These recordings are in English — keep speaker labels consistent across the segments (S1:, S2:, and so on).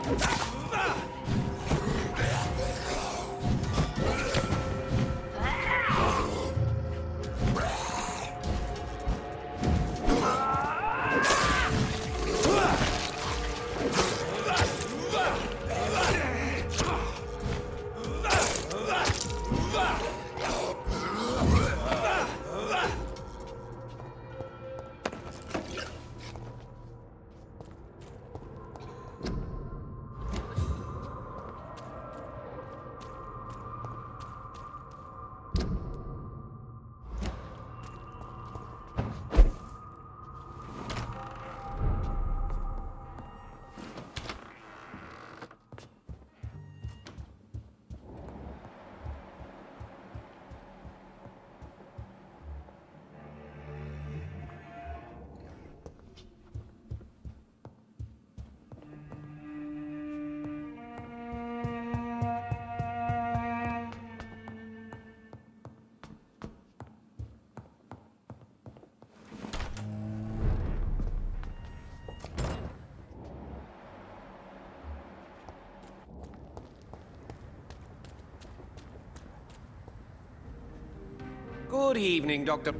S1: Good evening, Doctor.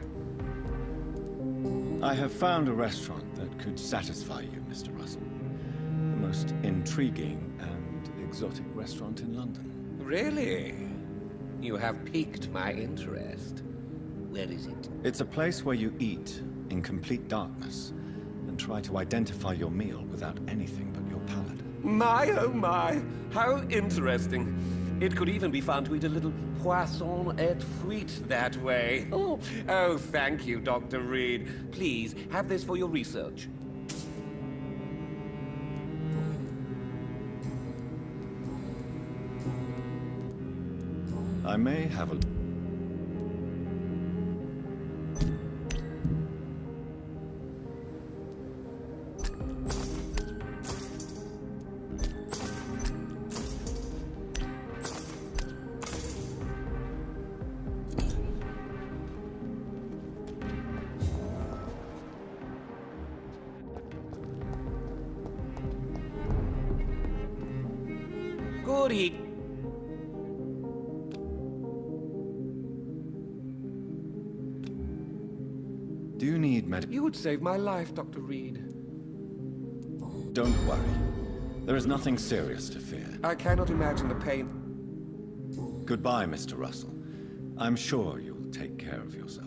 S2: I have found a restaurant that could satisfy you, Mr. Russell. The most intriguing and exotic restaurant in London.
S1: Really? You have piqued my interest. Where is it?
S2: It's a place where you eat in complete darkness and try to identify your meal without anything but your palate.
S1: My, oh my, how interesting. It could even be fun to eat a little poisson et frites that way. Oh, thank you, Dr. Reed. Please, have this for your research.
S2: I may have a...
S1: Good evening.
S2: Do you need
S1: You would save my life, Dr. Reed.
S2: Don't worry. There is nothing serious to fear.
S1: I cannot imagine the pain.
S2: Goodbye, Mr. Russell. I'm sure you'll take care of yourself.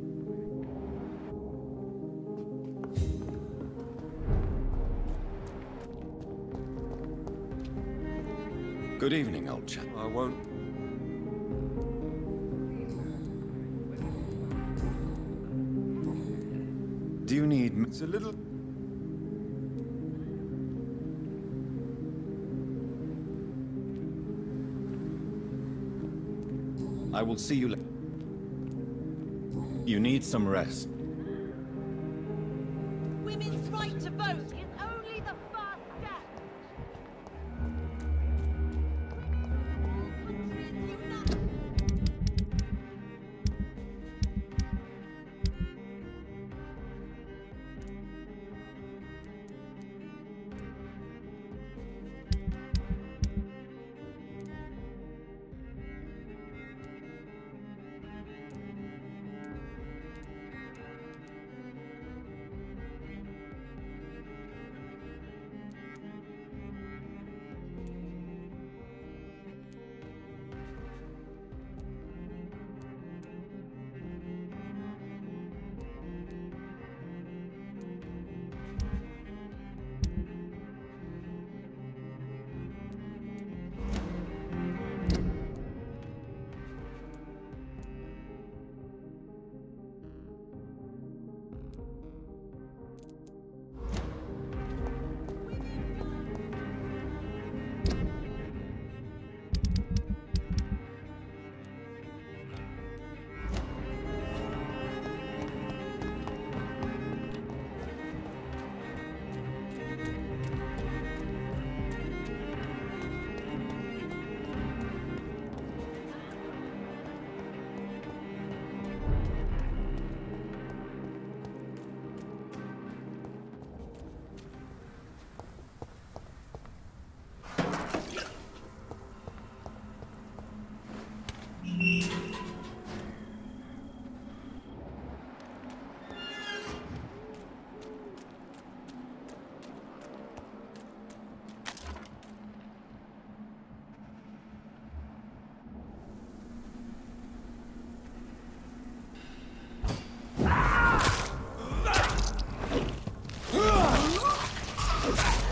S2: Good evening, old chap.
S1: I won't.
S2: Do you need...
S1: It's a little...
S2: I will see you later. You need some rest.
S3: Women's right to vote is only the first step. Countries unite.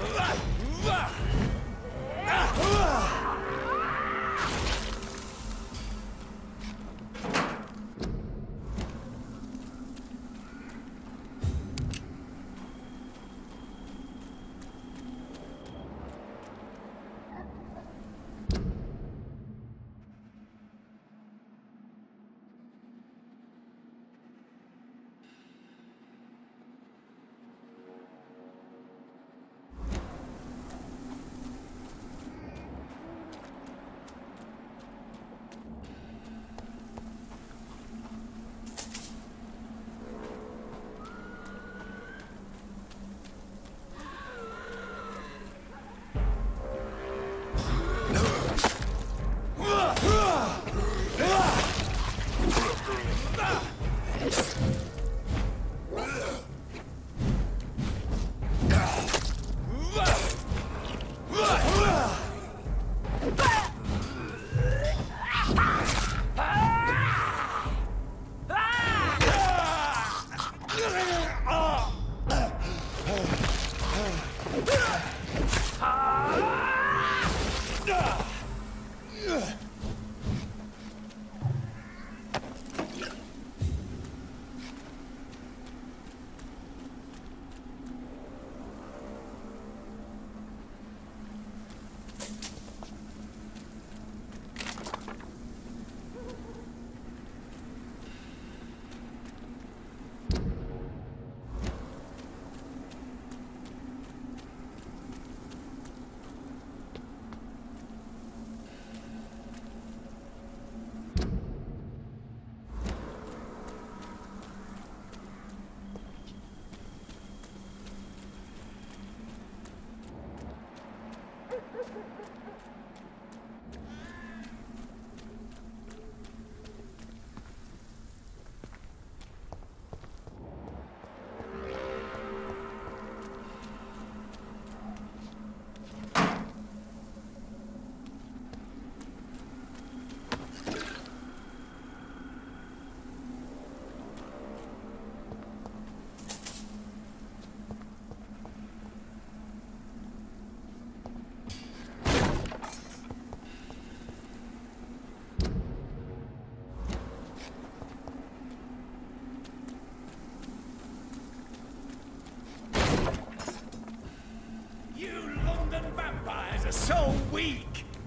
S4: So weak!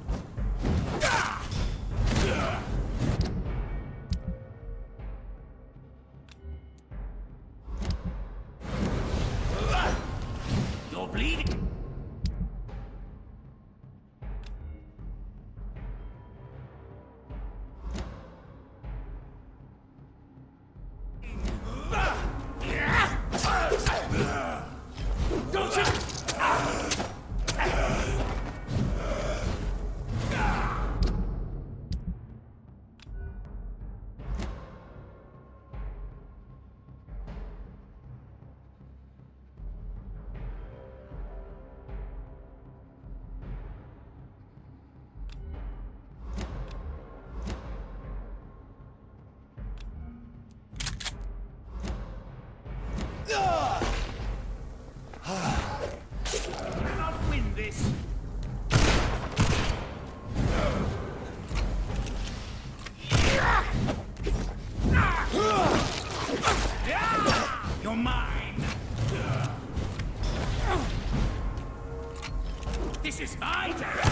S4: You're bleeding. Don't you? Cannot win this. You're mine. This is my turn.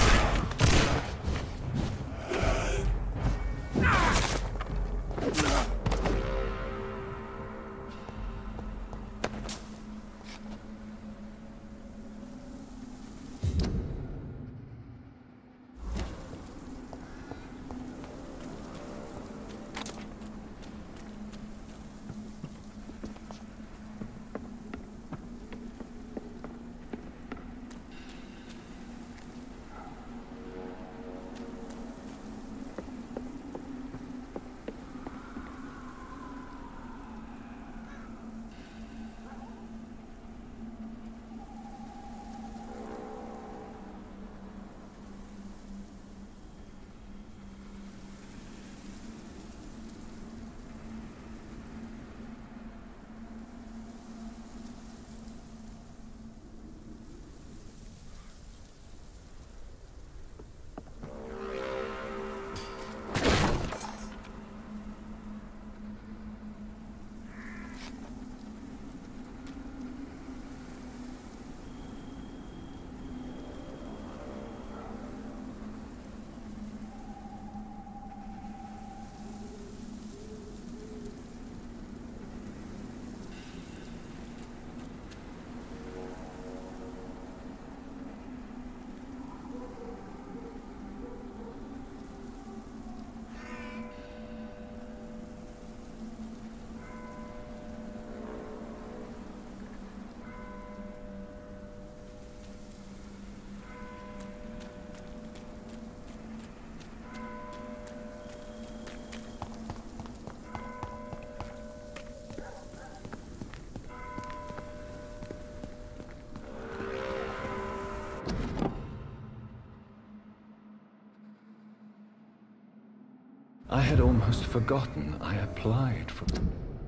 S2: I had almost forgotten I applied for the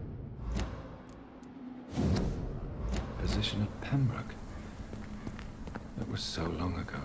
S2: position at Pembroke. That was so long ago.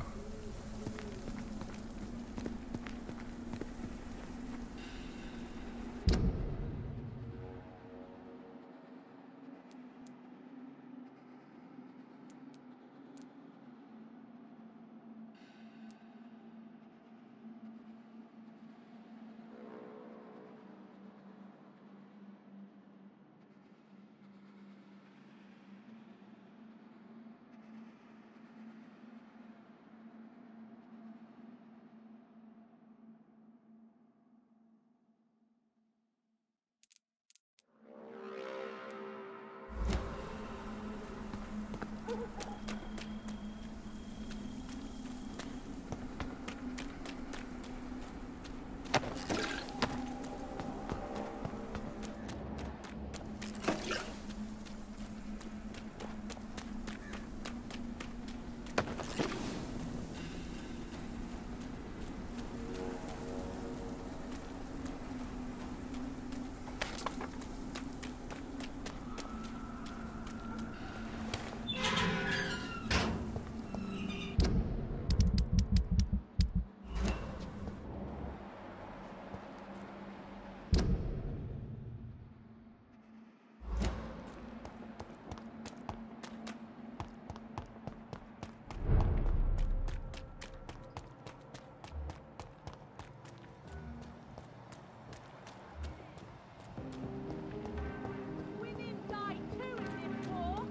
S3: Women die too in this war.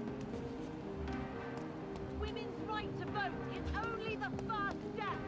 S3: Women's right to vote is only the first step.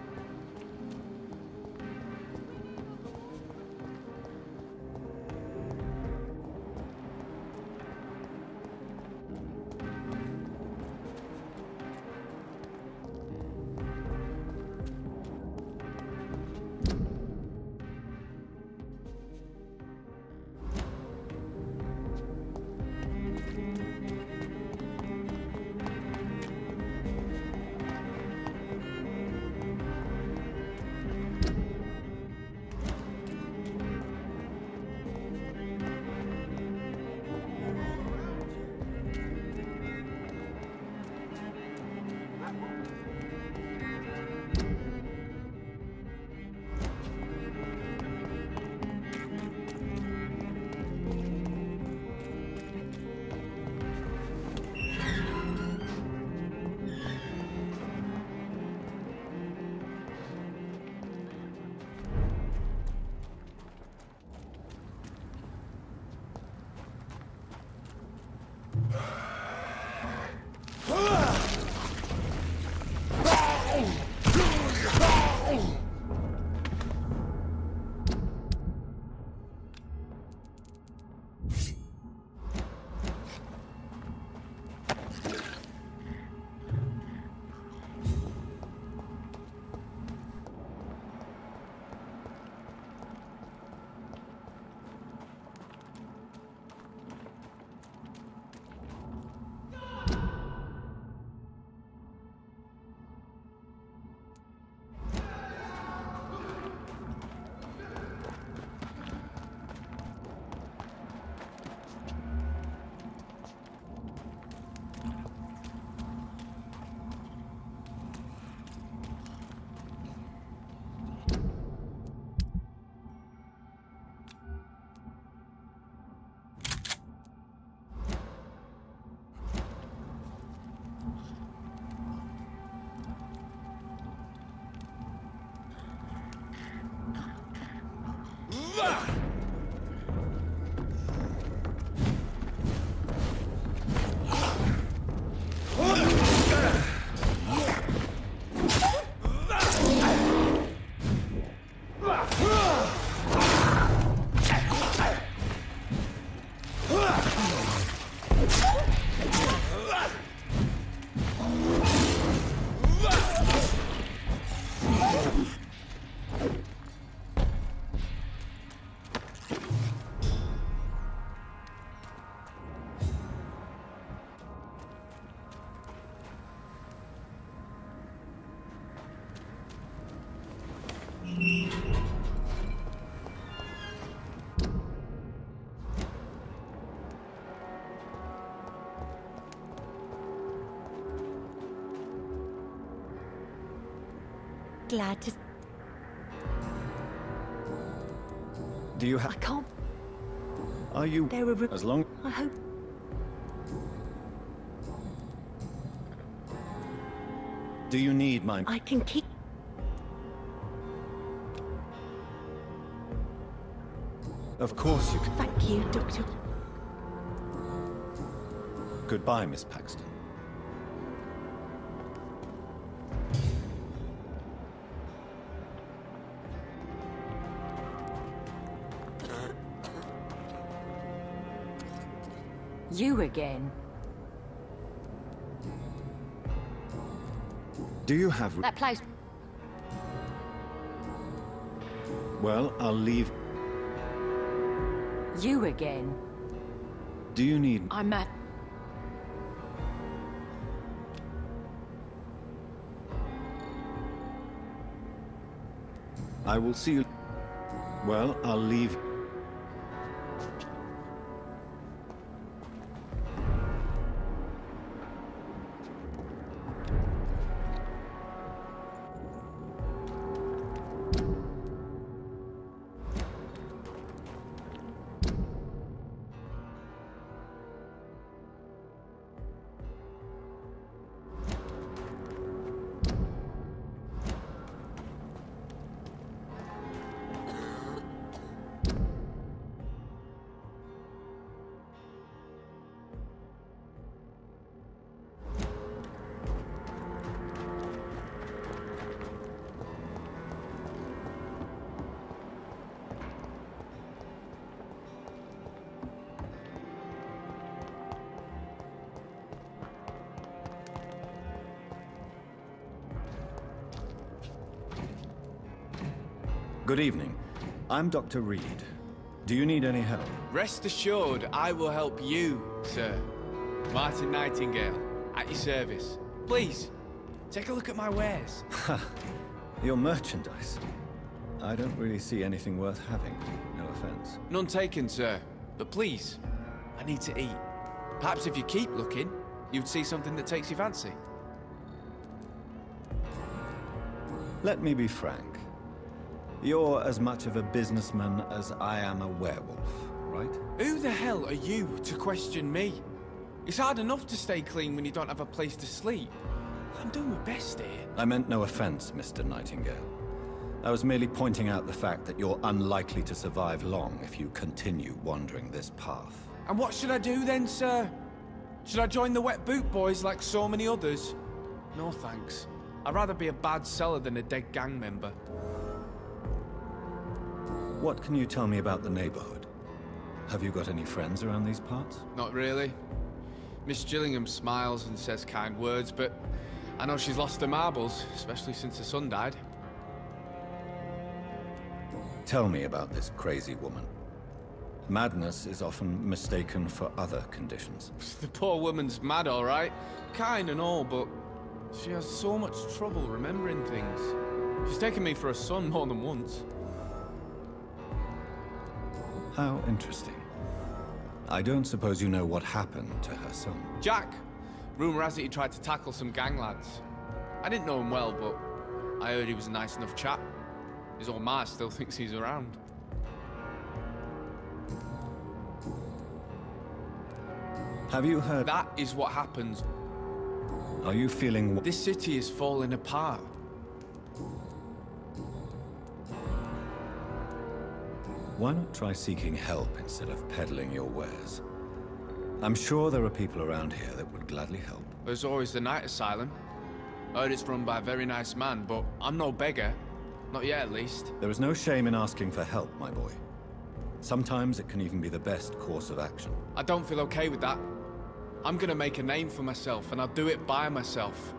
S5: glad to...
S2: Do you
S5: I
S2: have...
S5: can't...
S2: Are you...
S5: There are...
S2: As long...
S5: I hope...
S2: Do you need my...
S5: I can keep...
S2: Of course you can.
S5: Thank you, Doctor.
S2: Goodbye, Miss Paxton.
S6: You again?
S2: Do you have...
S6: That place...
S2: Well, I'll leave...
S6: You again?
S2: Do you need...
S6: I'm at...
S2: I will see you... Well, I'll leave... Good evening. I'm Dr. Reed. Do you need any help?
S7: Rest assured, I will help you, sir. Martin Nightingale, at your service. Please, take a look at my wares.
S2: Your merchandise. I don't really see anything worth having. No offense.
S7: None taken, sir. But please, I need to eat. Perhaps if you keep looking, you'd see something that takes your fancy.
S2: Let me be frank. You're as much of a businessman as I am a werewolf, right?
S7: Who the hell are you to question me? It's hard enough to stay clean when you don't have a place to sleep. I'm doing my best here.
S2: I meant no offense, Mr. Nightingale. I was merely pointing out the fact that you're unlikely to survive long if you continue wandering this path.
S7: And what should I do then, sir? Should I join the Wet Boot Boys like so many others? No thanks. I'd rather be a bad seller than a dead gang member.
S2: What can you tell me about the neighborhood? Have you got any friends around these parts?
S7: Not really. Miss Gillingham smiles and says kind words, but I know she's lost her marbles, especially since her son died.
S2: Tell me about this crazy woman. Madness is often mistaken for other conditions.
S7: The poor woman's mad, all right. Kind and all, but she has so much trouble remembering things. She's taken me for a son more than once.
S2: How interesting. I don't suppose you know what happened to her son.
S7: Jack! Rumour has it he tried to tackle some gang lads. I didn't know him well, but I heard he was a nice enough chap. His old ma still thinks he's around.
S2: Have you heard...
S7: That is what happens.
S2: Are you feeling...
S7: This city is falling apart.
S2: Why not try seeking help instead of peddling your wares? I'm sure there are people around here that would gladly help.
S7: There's always the Night Asylum. I heard it's run by a very nice man, but I'm no beggar. Not yet, at least.
S2: There is no shame in asking for help, my boy. Sometimes it can even be the best course of action.
S7: I don't feel okay with that. I'm gonna make a name for myself, and I'll do it by myself.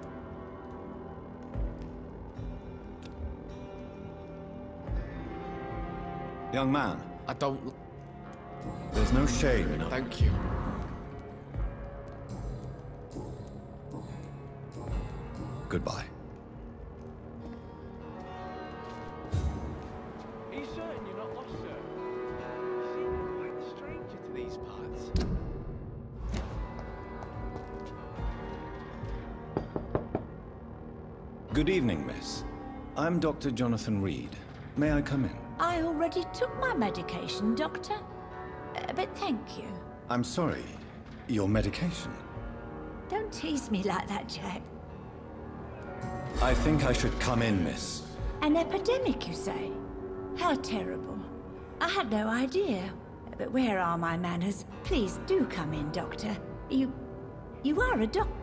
S2: Young man,
S7: I don't...
S2: there's no shame in...
S7: Thank you.
S2: Goodbye.
S7: Are you certain you're not lost, sir? You seem quite a stranger to these parts.
S2: Good evening, miss. I'm Dr. Jonathan Reed. May I come in?
S6: I already took my medication, Doctor. But thank you.
S2: I'm sorry. Your medication?
S6: Don't tease me like that, Jack.
S2: I think I should come in, miss.
S6: An epidemic, you say? How terrible. I had no idea. But where are my manners? Please do come in, Doctor. You are a doctor.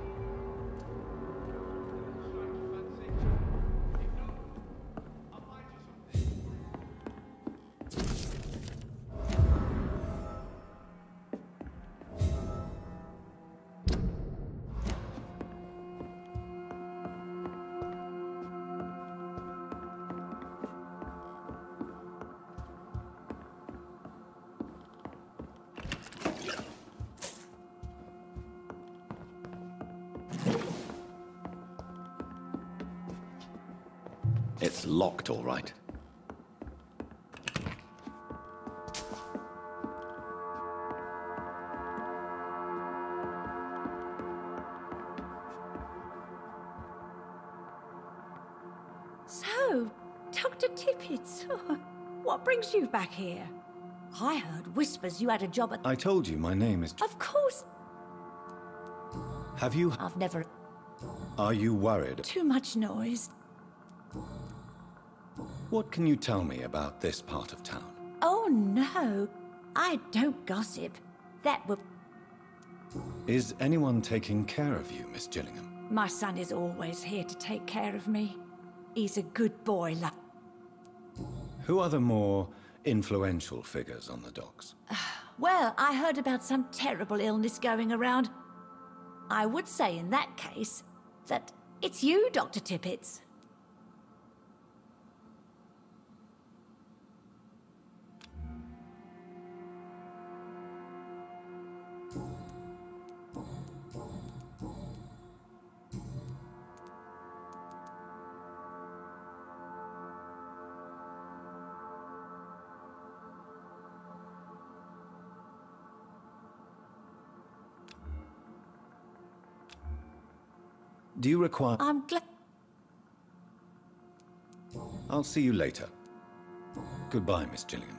S2: It's locked, all right.
S6: So, Dr. Tippett, what brings you back here? I heard whispers you had a job at...
S2: I told you my name is...
S6: Of course,
S2: Have you...
S6: I've never...
S2: Are you worried?
S6: Too much noise.
S2: What can you tell me about this part of town?
S6: Oh, no. I don't gossip. That would...
S2: Is anyone taking care of you, Miss Gillingham?
S6: My son is always here to take care of me. He's a good boy,
S2: Who are the more influential figures on the docks?
S6: Well, I heard about some terrible illness going around. I would say in that case that it's you, Dr. Tippett.
S2: Do you require...
S6: I'm glad...
S2: I'll see you later. Goodbye, Miss Gillingham.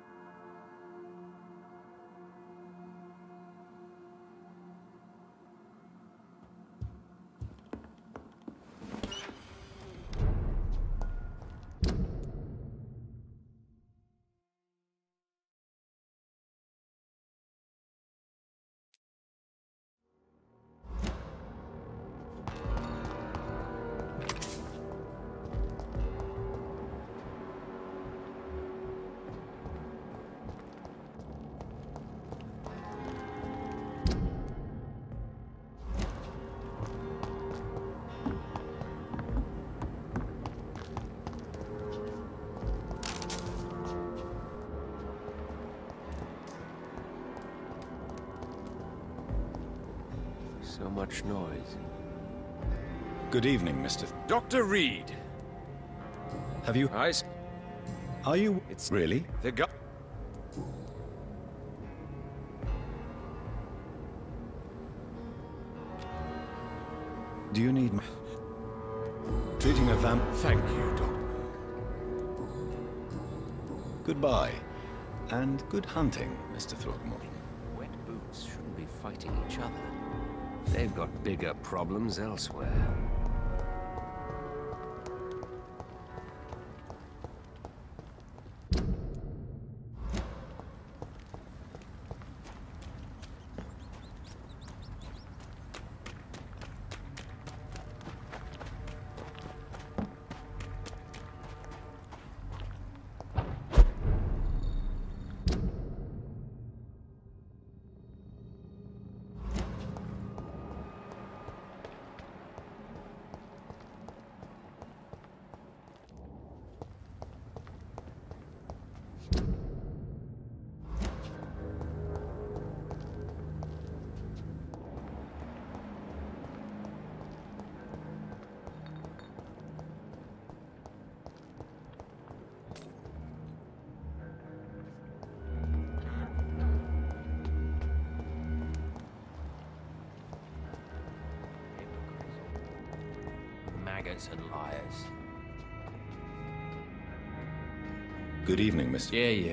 S1: So much noise.
S2: Good evening, Mr.
S1: Dr. Reed!
S2: Have you... Are you...
S1: It's...
S2: Really?
S1: The guy...
S2: Do you need... Treating a vamp...
S1: Thank you, Doc.
S2: Goodbye. And good hunting, Mr. Throgmorton.
S1: Wet boots shouldn't be fighting each other. They've got bigger problems elsewhere. Maggots and liars.
S2: Good evening, Mr.
S7: Yeah.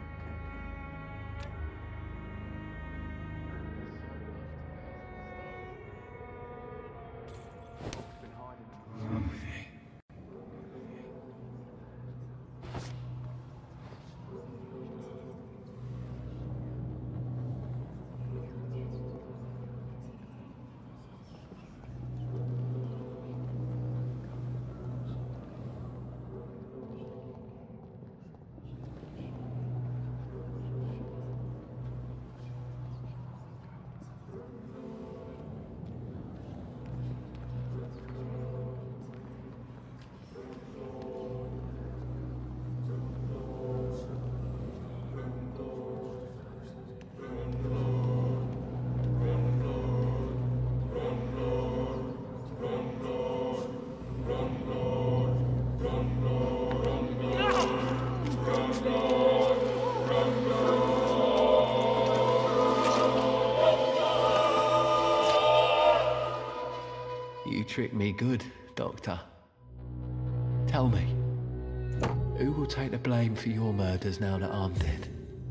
S5: You tricked me good, Doctor. Tell me, who will take the blame for your murders now that I'm dead?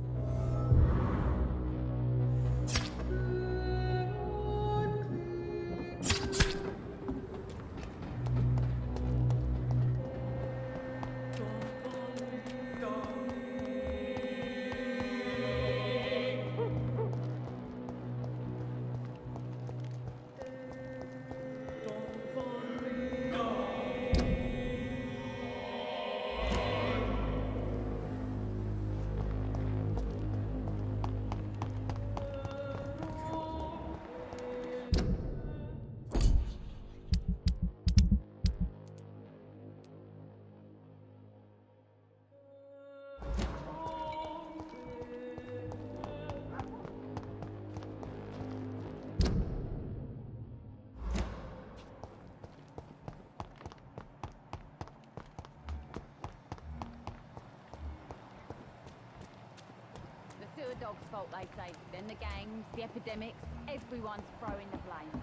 S3: The sewer dog's fault, they say. Then the gangs, the epidemics, everyone's throwing the blame.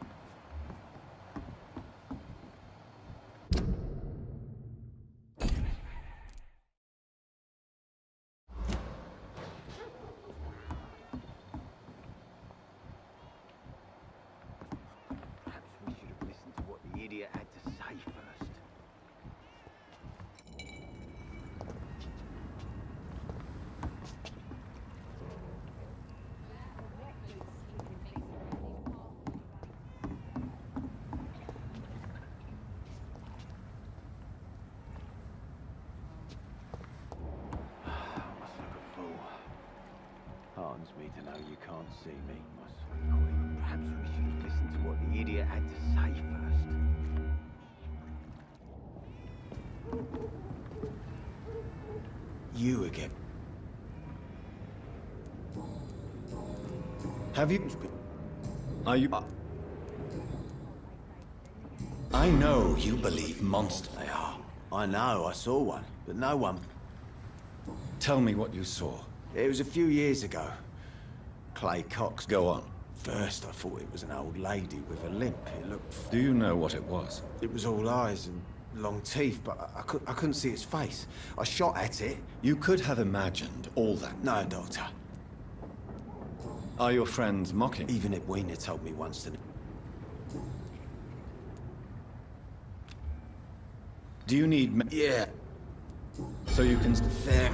S8: Perhaps we should have listened to what the idiot had to say first. Heartens me to know you can't see me, my sweet queen. Perhaps we should have listened to what the idiot had to say first.
S2: You again. Have you... Are you... I know you believe monsters.
S8: They are. I know, I saw one, but no one...
S2: Tell me what you saw.
S8: It was a few years ago. Clay Cox.
S2: Go on.
S8: First, I thought it was an old lady with a limp. It looked...
S2: Do you know what it was?
S8: It was all eyes and long teeth, but I couldn't see its face. I shot at it.
S2: You could have imagined all that.
S8: No, Doctor.
S2: Are your friends mocking?
S8: Even if Weiner told me once to...
S2: Do you need...
S8: Yeah.
S2: So you can...
S8: Fair.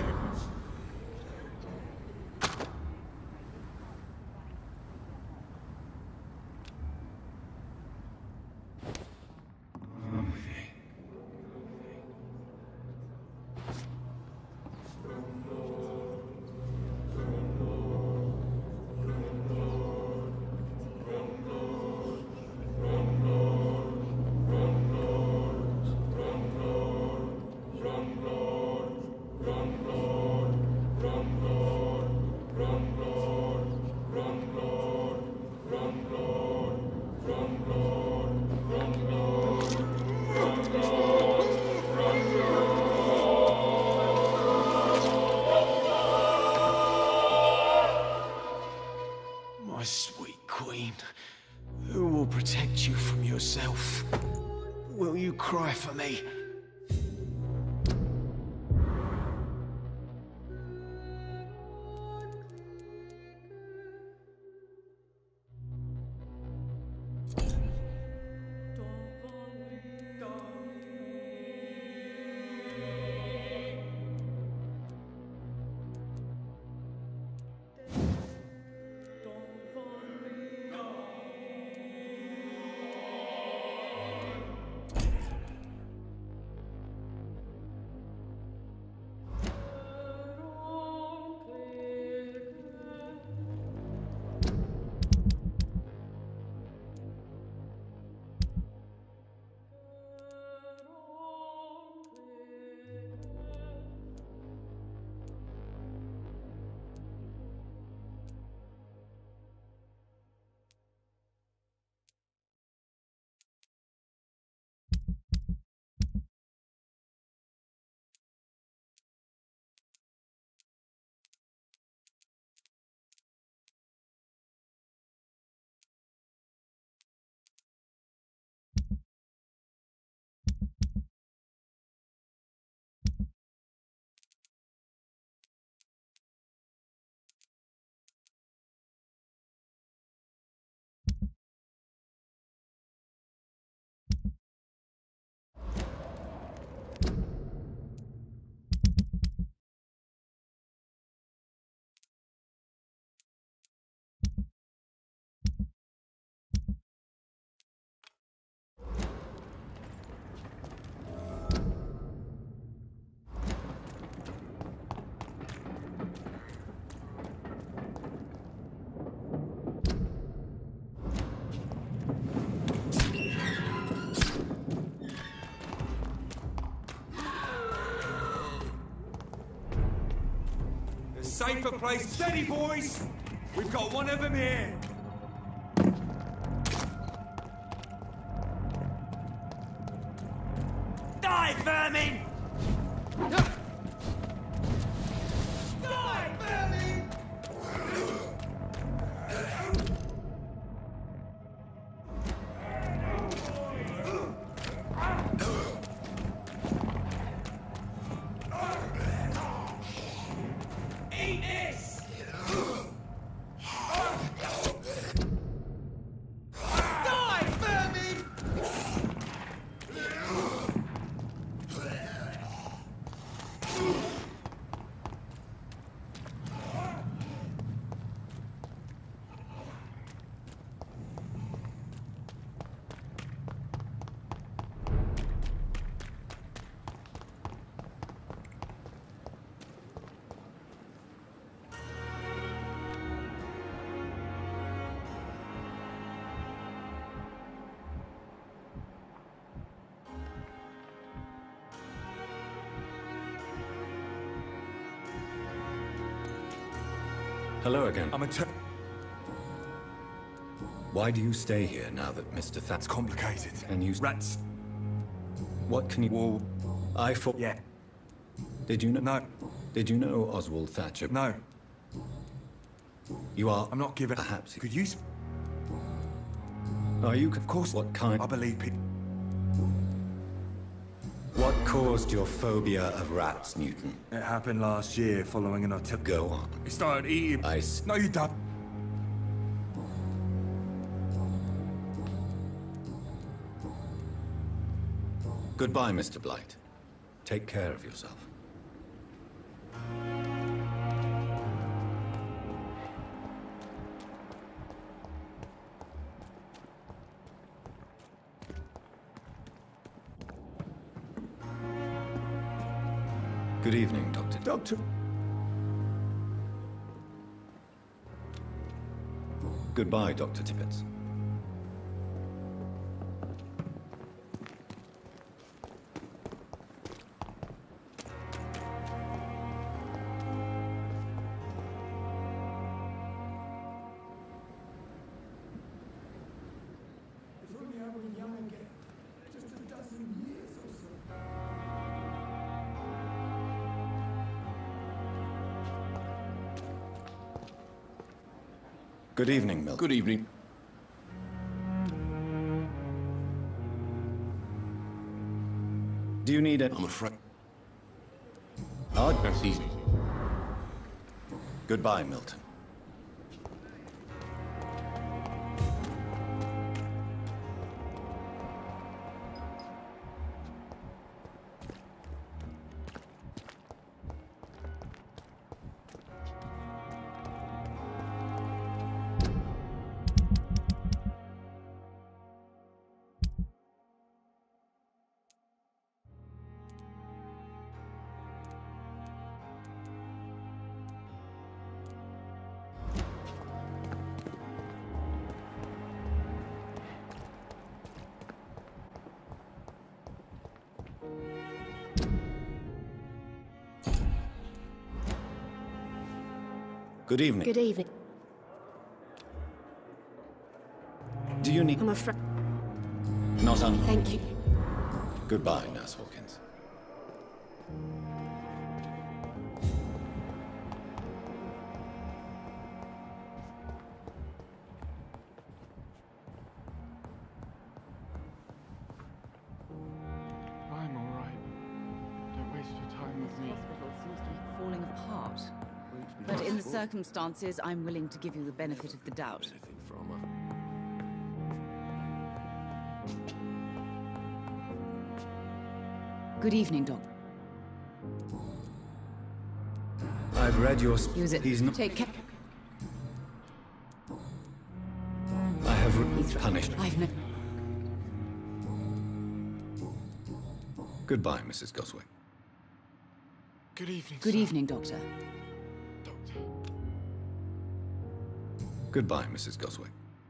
S8: My sweet queen, who will protect you from yourself? Will you cry for me?
S9: safer place. Steady, boys! We've got one of them here.
S4: Die, vermin!
S9: Die, vermin! Eat this! Die, vermin!
S2: Hello again.
S9: I'm a
S2: Why do you stay here now that Mr. That's
S9: complicated.
S2: And you...
S9: Rats.
S2: What can you...
S9: Wall.
S2: I thought...
S9: Yeah.
S2: Did you know...
S9: No.
S2: Did you know Oswald Thatcher?
S9: No.
S2: You are...
S9: I'm not giving...
S2: Perhaps...
S9: Could you...
S2: Are you...
S9: Of course.
S2: What kind...
S9: I believe people...
S2: What caused your phobia of rats, Newton?
S9: It happened last year following an attack.
S2: Go on.
S9: He started eating...
S2: Ice.
S9: No, you don't.
S2: Goodbye, Mr. Blight. Take care of yourself. Good evening, Doctor.
S9: Doctor...
S2: Goodbye, Dr. Tippett. Good evening, Milton.
S10: Good evening.
S2: Do you need it?
S10: I'm afraid.
S2: That's easy. Goodbye, Milton. Good evening.
S11: Good evening.
S2: Do you need...
S11: I'm afraid...
S2: Not on...
S11: Thank you.
S2: Goodbye, Nurse Hawkins.
S12: I'm all right. Don't waste your time with me.
S13: Hospital seems to be falling apart. But in the circumstances, I'm willing to give you the benefit of the doubt. Good evening, Doc.
S2: I've read your...
S13: Use it.
S2: He's not...
S13: Take care.
S2: I have punished...
S13: I've no...
S2: Goodbye, Mrs. Goswick.
S12: Good evening,
S13: Good
S12: sir.
S13: evening, Doctor.
S2: Goodbye, Mrs. Goswick.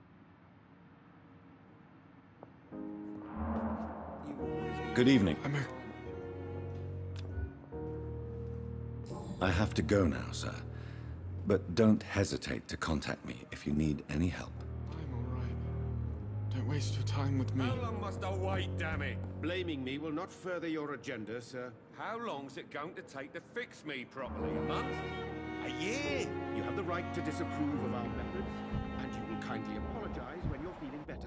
S2: Good evening. I have to go now, sir. But don't hesitate to contact me if you need any help.
S12: I'm all right. Don't waste your time with me.
S1: How long must I wait, damn it?
S10: Blaming me will not further your agenda, sir.
S1: How long's it going to take to fix me properly? A month? A year?
S10: You have the right to disapprove of our methods, and you will kindly apologize when you're feeling better.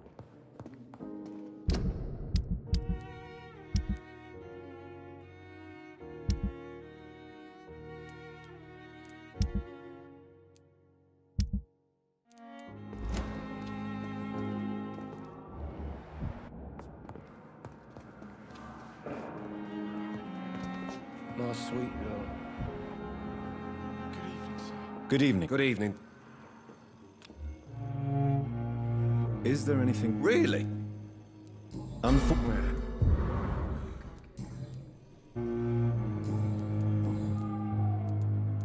S1: My sweet girl.
S12: Good evening, sir.
S2: Good evening.
S1: Good evening.
S2: Is there anything...
S1: Really?
S2: Unfortunate.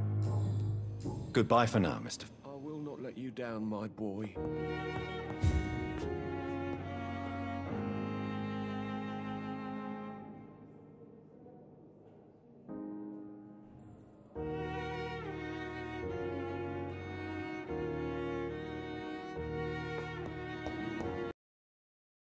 S2: Goodbye for now, Mr.
S1: I will not let you down, my boy.